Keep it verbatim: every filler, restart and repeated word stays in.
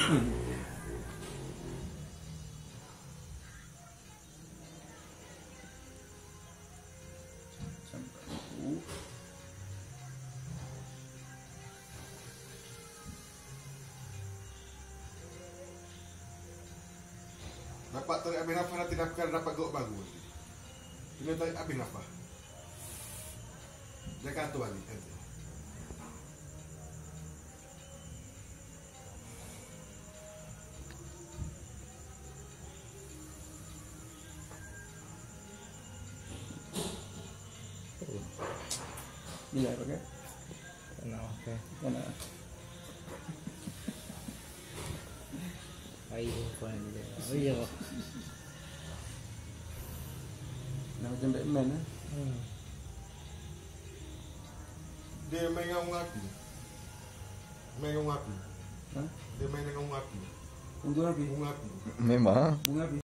Dapat tarik habis nafas nanti dapat dapat gok baru. Kena tarik habis nafas. Jangan atur balik nanti. Bila pakai? Kena okey. Kena. Ayo kau ni. Ayo. Nak macam Batman eh. Hmm. Dia main dengan orang api. Main dengan orang api. Ha? Dia main dengan orang api. Bunga api. Bunga api. Memang. Bunga api.